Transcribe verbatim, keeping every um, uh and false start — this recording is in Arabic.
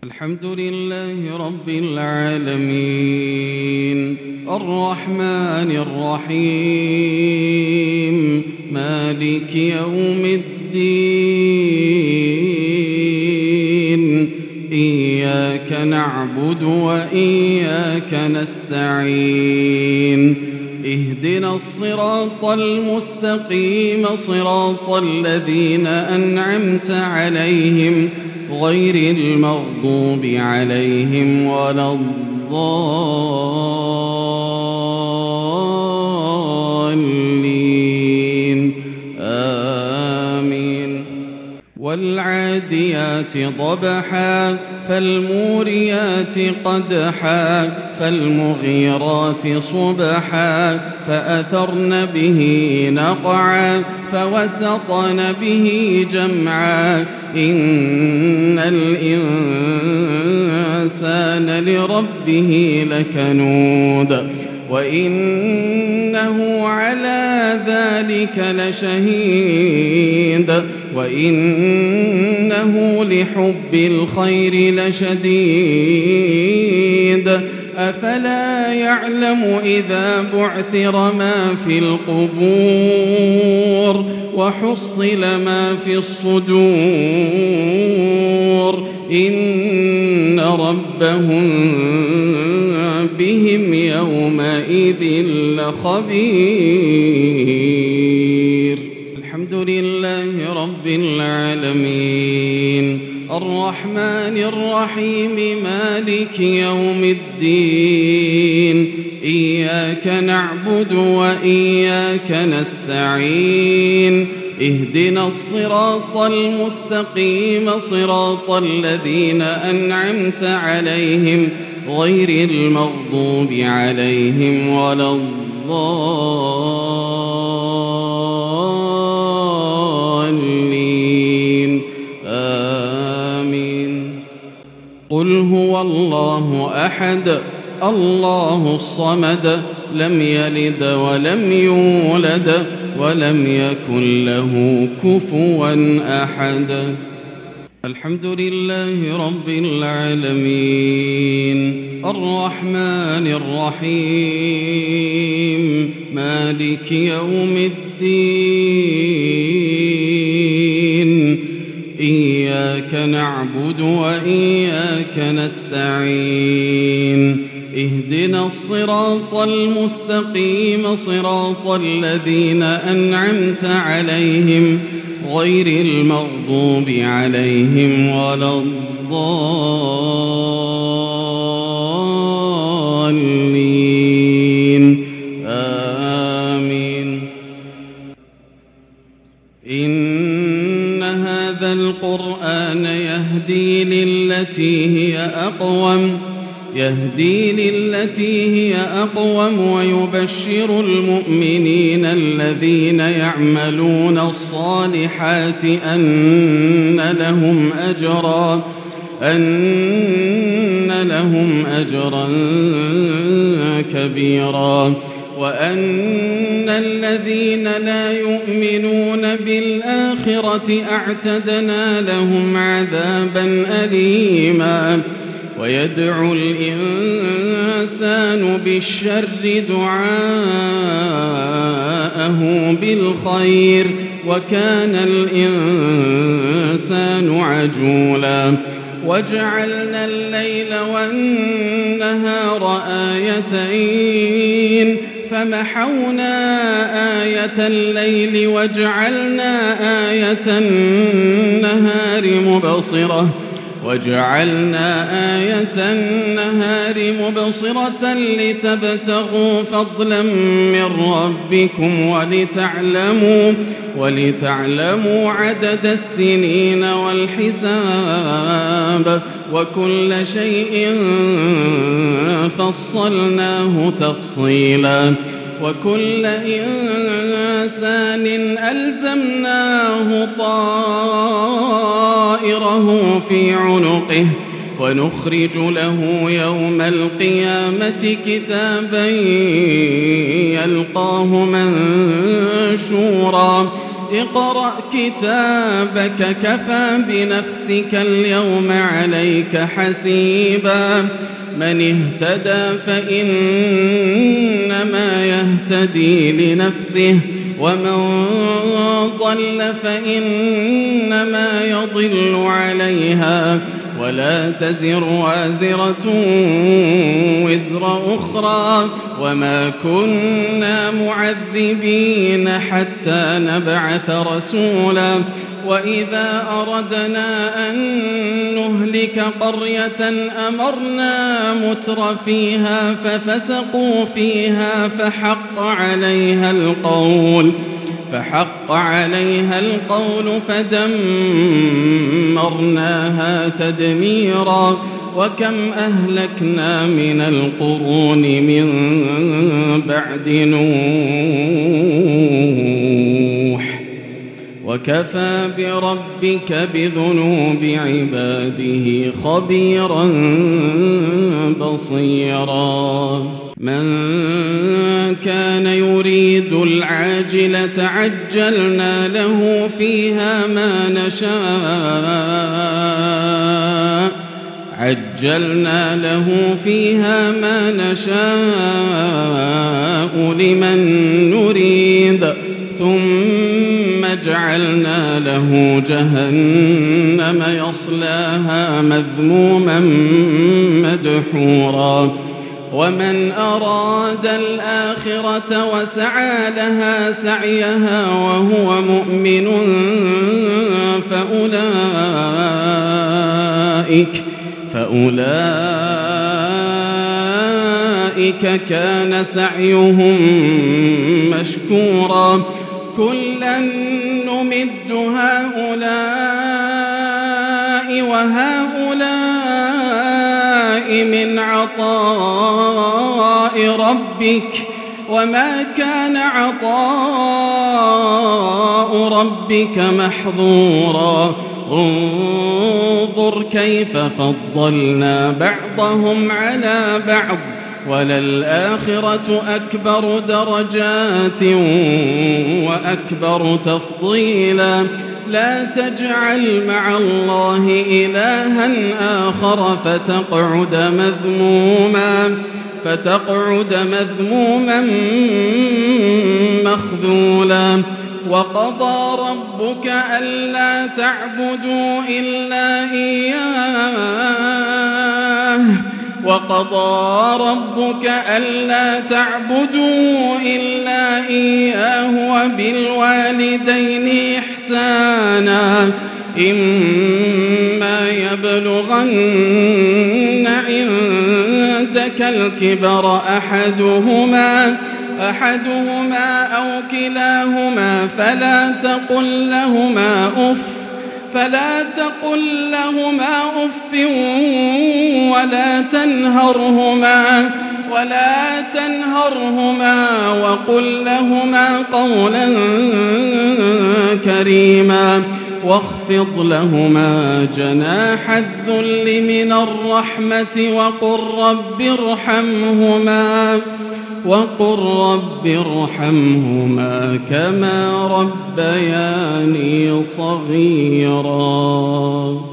الحمد لله رب العالمين الرحمن الرحيم مالك يوم الدين إياك نعبد وإياك نستعين اهدنا الصراط المستقيم صراط الذين أنعمت عليهم غير المغضوب عليهم ولا الضالين آمين. والعاديات ضبحا فالموريات قدحا فالمغيرات صبحا فأثرن به نقعا فوسطن به جمعا إن الإنسان لربه لكنود وإنه على ذلك لشهيد وإنه لحب الخير لشديد أفلا يعلم إذا بعثر ما في القبور وحصل ما في الصدور إن ربهم بهم يومئذ لخبير. الحمد لله رب العالمين الرحمن الرحيم مالك يوم الدين إياك نعبد وإياك نستعين اهدنا الصراط المستقيم صراط الذين أنعمت عليهم غير المغضوب عليهم ولا الضالين آمين. قل هو الله أحد الله الصمد لم يلد ولم يولد ولم يكن له كفوا أحد. الحمد لله رب العالمين الرحمن الرحيم مالك يوم الدين إياك نعبد وإياك نستعين اهدنا الصراط المستقيم صراط الذين أنعمت عليهم غير المغضوب عليهم ولا الضالين آمين. إن هذا القرآن يهدي للتي هي أقوم يهدي للتي هي أقوم ويبشر المؤمنين الذين يعملون الصالحات أن لهم أجرا أن لهم أجرا كبيرا وأن الذين لا يؤمنون بالآخرة أعتدنا لهم عذابا أليما. ويدعو الإنسان بالشر دعاءه بالخير وكان الإنسان عجولا. وجعلنا الليل والنهار آيتين فمحونا آية الليل وجعلنا آية النهار مبصرة وجعلنا آية النهار مبصرة لتبتغوا فضلا من ربكم ولتعلموا ولتعلموا عدد السنين والحساب وكل شيء فصلناه تفصيلا. وكل إنسان ألزمناه طائره في عنقه ونخرج له يوم القيامة كتابا يلقاه منشورا اقرأ كتابك كفى بنفسك اليوم عليك حسيبا من اهتدى فإنما يهتدي لنفسه ومن ضل فإنما يضل عليها ولا تزر وازرة وزر أخرى وما كنا معذبين حتى نبعث رسولا وإذا أردنا أن نهلك قرية أمرنا متر فيها ففسقوا فيها فحق عليها القول فحق عليها القول فدمرناها تدميرا وكم أهلكنا من القرون من بعد نوح وكفى بربك بذنوب عباده خبيرا بصيرا من كان يريد العاجلة عجلنا له فيها ما نشاء عجلنا له فيها ما نشاء لمن نريد ثم جعلنا له جهنم يصلاها مذموما مدحورا ومن أراد الآخرة وسعى لها سعيها وهو مؤمن فأولئك فأولئك كان سعيهم مشكورا كلا نمد هؤلاء وهؤلاء من عطاء ربك وما كان عطاء ربك محظورا انظر كيف فضلنا بعضهم على بعض وللآخرة أكبر درجات وأكبر تفضيلا لا تجعل مع الله إلها آخر فتقعد مذموما فتقعد مذموما مخذولا وقضى ربك ألا تعبدوا إلا إياه وقضى ربك ألا تعبدوا إلا إياه وبالوالدين إحسانا إما يبلغن عندك الكبر أحدهما أحدهما أو كلاهما فلا تقل لهما أف فلا تقل لهما أف ولا تنهرهما ولا تنهرهما وقل لهما قولا كريما واخفض لهما جناح الذل من الرحمة وقل رب ارحمهما وقل رب ارحمهما كما ربياني صغيرا.